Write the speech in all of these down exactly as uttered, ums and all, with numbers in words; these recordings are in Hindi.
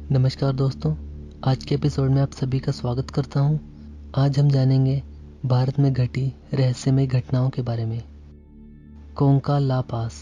नमस्कार दोस्तों, आज के एपिसोड में आप सभी का स्वागत करता हूं। आज हम जानेंगे भारत में घटी रहस्यमय घटनाओं के बारे में। कोंका ला पास।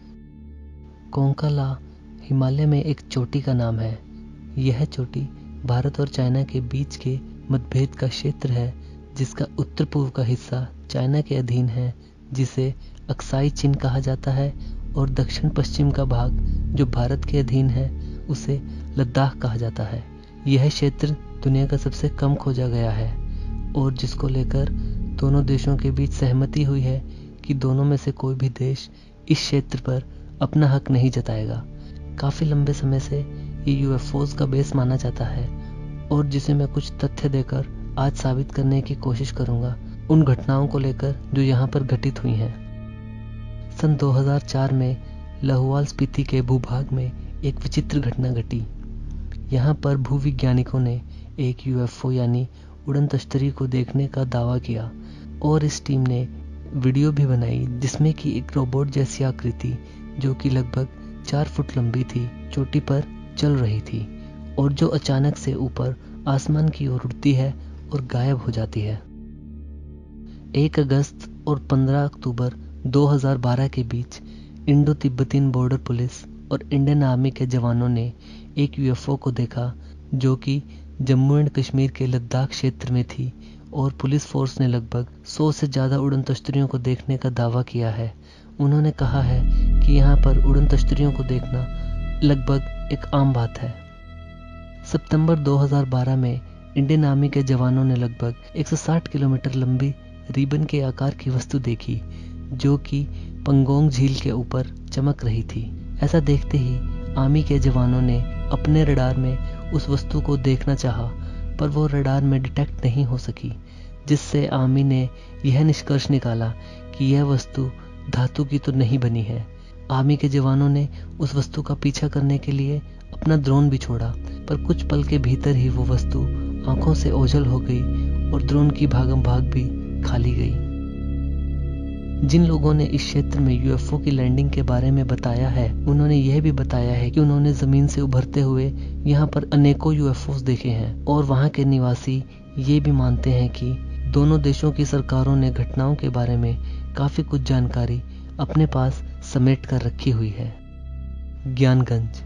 कोंका ला हिमालय में एक चोटी का नाम है। यह चोटी भारत और चाइना के बीच के मतभेद का क्षेत्र है, जिसका उत्तर पूर्व का हिस्सा चाइना के अधीन है, जिसे अक्साई चीन कहा जाता है, और दक्षिण पश्चिम का भाग जो भारत के अधीन है उसे लद्दाख कहा जाता है। यह क्षेत्र दुनिया का सबसे कम खोजा गया है और जिसको लेकर दोनों देशों के बीच सहमति हुई है कि दोनों में से कोई भी देश इस क्षेत्र पर अपना हक नहीं जताएगा। काफी लंबे समय से ये यूएफओज का बेस माना जाता है और जिसे मैं कुछ तथ्य देकर आज साबित करने की कोशिश करूंगा उन घटनाओं को लेकर जो यहाँ पर घटित हुई हैं। सन दो हज़ार चार में लाहौल स्पीति के भूभाग में एक विचित्र घटना घटी। यहाँ पर भूविज्ञानिकों ने एक यूएफओ यानी उड़न तश्तरी को देखने का दावा किया और इस टीम ने वीडियो भी बनाई जिसमें कि एक रोबोट जैसी आकृति जो कि लगभग चार फुट लंबी थी चोटी पर चल रही थी और जो अचानक से ऊपर आसमान की ओर उड़ती है और गायब हो जाती है। एक अगस्त और पंद्रह अक्टूबर दो हज़ार बारह के बीच इंडो तिब्बतीन बॉर्डर पुलिस और इंडियन आर्मी के जवानों ने एक यूएफओ को देखा जो कि जम्मू एंड कश्मीर के लद्दाख क्षेत्र में थी और पुलिस फोर्स ने लगभग सौ से ज़्यादा उड़न तश्तरियों को देखने का दावा किया है। उन्होंने कहा है कि यहाँ पर उड़न तश्तरियों को देखना लगभग एक आम बात है। सितंबर दो हज़ार बारह में इंडियन आर्मी के जवानों ने लगभग एक सौ साठ किलोमीटर लंबी रिबन के आकार की वस्तु देखी जो कि पंगोंग झील के ऊपर चमक रही थी। ऐसा देखते ही आर्मी के जवानों ने अपने रडार में उस वस्तु को देखना चाहा, पर वो रडार में डिटेक्ट नहीं हो सकी, जिससे आर्मी ने यह निष्कर्ष निकाला कि यह वस्तु धातु की तो नहीं बनी है। आर्मी के जवानों ने उस वस्तु का पीछा करने के लिए अपना ड्रोन भी छोड़ा, पर कुछ पल के भीतर ही वो वस्तु आंखों से ओझल हो गई और ड्रोन की भागम भाग भी खाली गई। जिन लोगों ने इस क्षेत्र में यूएफओ की लैंडिंग के बारे में बताया है, उन्होंने यह भी बताया है कि उन्होंने जमीन से उभरते हुए यहाँ पर अनेकों यूएफओज देखे हैं और वहाँ के निवासी ये भी मानते हैं कि दोनों देशों की सरकारों ने घटनाओं के बारे में काफी कुछ जानकारी अपने पास समेट कर रखी हुई है। ज्ञानगंज।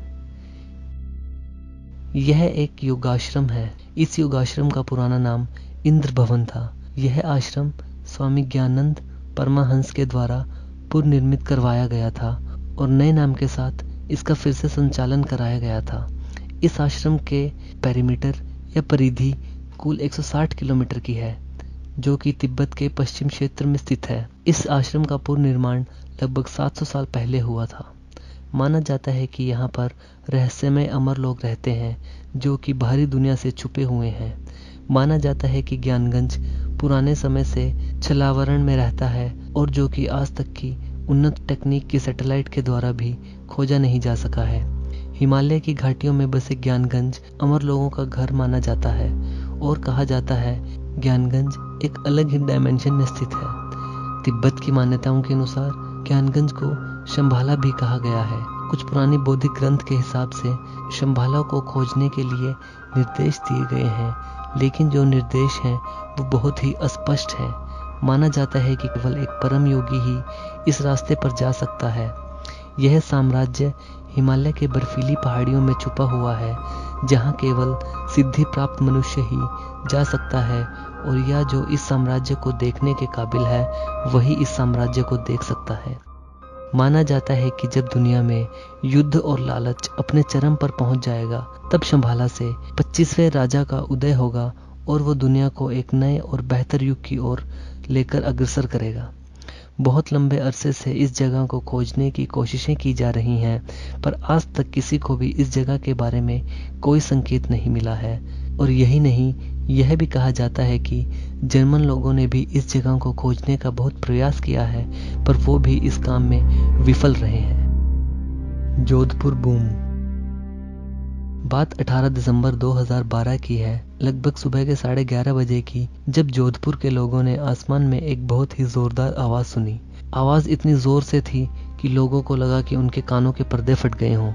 यह एक योगाश्रम है। इस योगाश्रम का पुराना नाम इंद्र भवन था। यह आश्रम स्वामी ज्ञानंद परमहंस के द्वारा पुनर्निर्मित करवाया गया था और नए नाम के साथ इसका फिर से संचालन कराया गया था। इस आश्रम के पेरीमीटर या परिधि कुल एक सौ साठ किलोमीटर की है जो कि तिब्बत के पश्चिम क्षेत्र में स्थित है। इस आश्रम का पुनर्निर्माण लगभग सात सौ साल पहले हुआ था। माना जाता है कि यहाँ पर रहस्यमय अमर लोग रहते हैं जो कि बाहरी दुनिया से छुपे हुए हैं। माना जाता है कि ज्ञानगंज पुराने समय से छलावरण में रहता है और जो कि आज तक की उन्नत टेक्निक की सैटेलाइट के द्वारा भी खोजा नहीं जा सका है। हिमालय की घाटियों में बसे ज्ञानगंज अमर लोगों का घर माना जाता है और कहा जाता है ज्ञानगंज एक अलग ही डायमेंशन में स्थित है। तिब्बत की मान्यताओं के अनुसार ज्ञानगंज को शंभाला भी कहा गया है। कुछ पुरानी बौद्धिक ग्रंथ के हिसाब से शंभाला को खोजने के लिए निर्देश दिए गए हैं, लेकिन जो निर्देश हैं वो बहुत ही अस्पष्ट है। माना जाता है कि केवल एक परम योगी ही इस रास्ते पर जा सकता है। यह साम्राज्य हिमालय के बर्फीली पहाड़ियों में छुपा हुआ है जहां केवल सिद्धि प्राप्त मनुष्य ही जा सकता है और या जो इस साम्राज्य को देखने के काबिल है वही इस साम्राज्य को देख सकता है। माना जाता है कि जब दुनिया में युद्ध और लालच अपने चरम पर पहुंच जाएगा तब शंभाला से पच्चीसवें राजा का उदय होगा और वो दुनिया को एक नए और बेहतर युग की ओर लेकर अग्रसर करेगा। बहुत लंबे अरसे से इस जगह को खोजने की कोशिशें की जा रही हैं, पर आज तक किसी को भी इस जगह के बारे में कोई संकेत नहीं मिला है। और यही नहीं, यह भी कहा जाता है कि जर्मन लोगों ने भी इस जगह को खोजने का बहुत प्रयास किया है, पर वो भी इस काम में विफल रहे हैं। जोधपुर बूम। बात अठारह दिसंबर दो हज़ार बारह की है, लगभग सुबह के साढ़े ग्यारह बजे की, जब जोधपुर के लोगों ने आसमान में एक बहुत ही जोरदार आवाज सुनी। आवाज इतनी जोर से थी कि लोगों को लगा कि उनके कानों के पर्दे फट गए हों।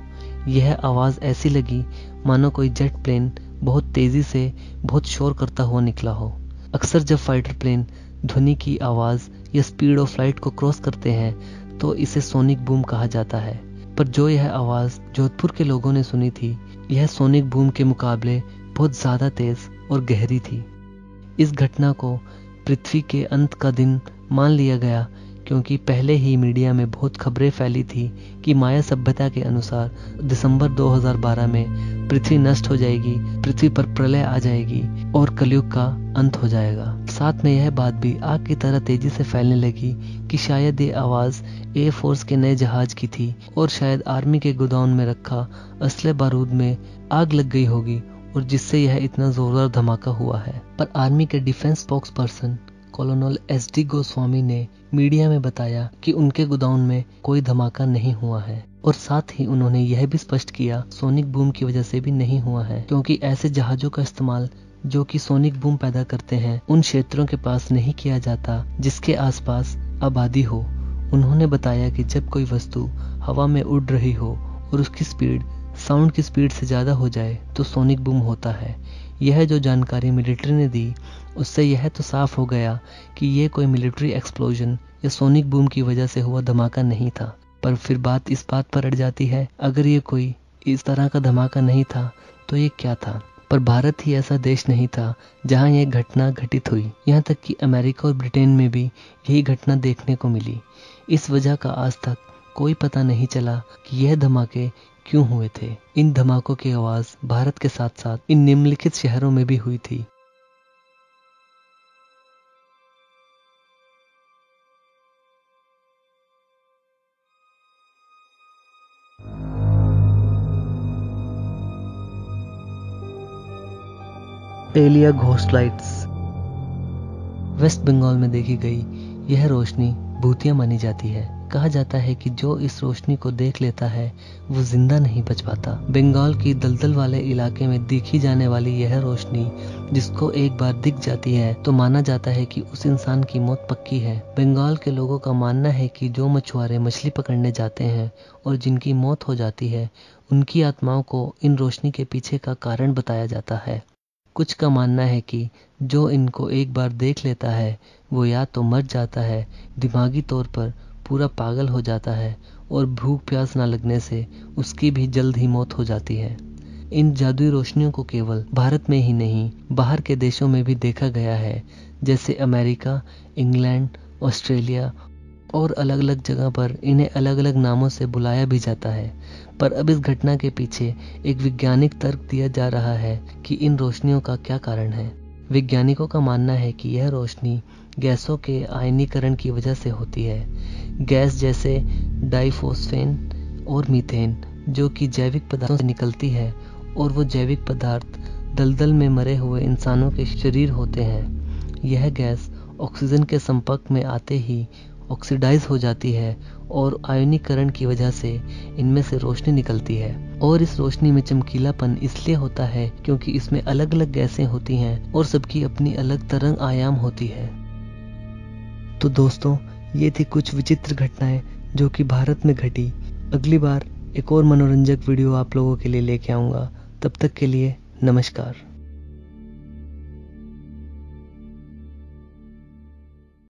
यह आवाज ऐसी लगी मानो कोई जेट प्लेन बहुत तेजी से बहुत शोर करता हुआ निकला हो। अक्सर जब फाइटर प्लेन ध्वनि की आवाज या स्पीड ऑफ लाइट को क्रॉस करते हैं तो इसे सोनिक बूम कहा जाता है, पर जो यह आवाज जोधपुर के लोगों ने सुनी थी, यह सोनिक बूम के मुकाबले बहुत ज्यादा तेज और गहरी थी। इस घटना को पृथ्वी के अंत का दिन मान लिया गया क्योंकि पहले ही मीडिया में बहुत खबरें फैली थी कि माया सभ्यता के अनुसार दिसंबर दो हज़ार बारह में पृथ्वी नष्ट हो जाएगी, पृथ्वी पर प्रलय आ जाएगी और कलयुग का अंत हो जाएगा। साथ में यह बात भी आग की तरह तेजी से फैलने लगी कि शायद ये आवाज एयरफोर्स के नए जहाज की थी और शायद आर्मी के गोदाम में रखा असले बारूद में आग लग गई होगी और जिससे यह इतना जोरदार धमाका हुआ है। पर आर्मी के defence spokesperson colonel S D Goswami ने मीडिया में बताया कि उनके गोदाम में कोई धमाका नहीं हुआ है और साथ ही उन्होंने यह भी स्पष्ट किया सोनिक बूम की वजह से भी नहीं हुआ है, क्योंकि ऐसे जहाजों का इस्तेमाल जो कि सोनिक बूम पैदा करते हैं उन क्षेत्रों के पास नहीं किया जाता जिसके आसपास आबादी हो। उन्होंने बताया कि जब कोई वस्तु हवा में उड़ रही हो और उसकी स्पीड साउंड की स्पीड से ज्यादा हो जाए तो सोनिक बूम होता है। यह जो जानकारी मिलिट्री ने दी उससे यह तो साफ हो गया कि यह कोई मिलिट्री एक्सप्लोजन या सोनिक बूम की वजह से हुआ धमाका नहीं था। पर फिर बात इस बात पर अड़ जाती है, अगर ये कोई इस तरह का धमाका नहीं था तो ये क्या था। पर भारत ही ऐसा देश नहीं था जहां यह घटना घटित हुई। यहाँ तक कि अमेरिका और ब्रिटेन में भी यही घटना देखने को मिली। इस वजह का आज तक कोई पता नहीं चला कि यह धमाके क्यों हुए थे। इन धमाकों की आवाज भारत के साथ साथ इन निम्नलिखित शहरों में भी हुई थी। Aleya ghost lights. West Bengal में देखी गई यह रोशनी भूतिया मानी जाती है। कहा जाता है कि जो इस रोशनी को देख लेता है वो जिंदा नहीं बच पाता। बंगाल की दलदल वाले इलाके में देखी जाने वाली यह रोशनी जिसको एक बार दिख जाती है तो माना जाता है कि उस इंसान की मौत पक्की है। बंगाल के लोगों का मानना है कि जो मछुआरे मछली पकड़ने जाते हैं और जिनकी मौत हो जाती है उनकी आत्माओं को इन रोशनी के पीछे का कारण बताया जाता है। कुछ का मानना है कि जो इनको एक बार देख लेता है वो या तो मर जाता है, दिमागी तौर पर पूरा पागल हो जाता है और भूख प्यास न लगने से उसकी भी जल्द ही मौत हो जाती है। इन जादुई रोशनियों को केवल भारत में ही नहीं बाहर के देशों में भी देखा गया है, जैसे अमेरिका, इंग्लैंड, ऑस्ट्रेलिया और अलग अलग जगह पर इन्हें अलग अलग नामों से बुलाया भी जाता है। पर अब इस घटना के पीछे एक वैज्ञानिक तर्क दिया जा रहा है कि इन रोशनियों का क्या कारण है। वैज्ञानिकों का मानना है कि यह रोशनी गैसों के आयनीकरण की वजह से होती है। गैस जैसे डाइफोस्फेन और मीथेन जो कि जैविक पदार्थों से निकलती है और वो जैविक पदार्थ दलदल में मरे हुए इंसानों के शरीर होते हैं। यह गैस ऑक्सीजन के संपर्क में आते ही ऑक्सीडाइज हो जाती है और आयनीकरण की वजह से इनमें से रोशनी निकलती है। और इस रोशनी में चमकीलापन इसलिए होता है क्योंकि इसमें अलग अलग गैसें होती हैं और सबकी अपनी अलग तरंग आयाम होती है। तो दोस्तों, ये थी कुछ विचित्र घटनाएं जो कि भारत में घटी। अगली बार एक और मनोरंजक वीडियो आप लोगों के लिए लेके आऊंगा। तब तक के लिए नमस्कार।